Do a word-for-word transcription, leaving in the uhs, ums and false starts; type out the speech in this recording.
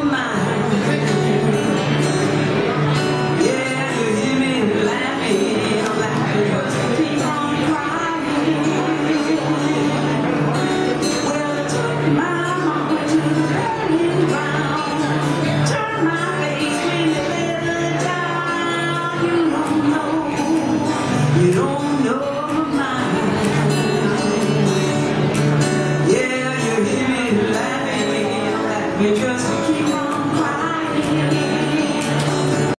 my mind. Yeah, you hear me laughing, laughing, but keep on crying. Well, I took my heart to the burning ground, turned my face when you let her down. You don't know, you don't know my mind. Yeah, you hear me laughing, laughing, just keep on.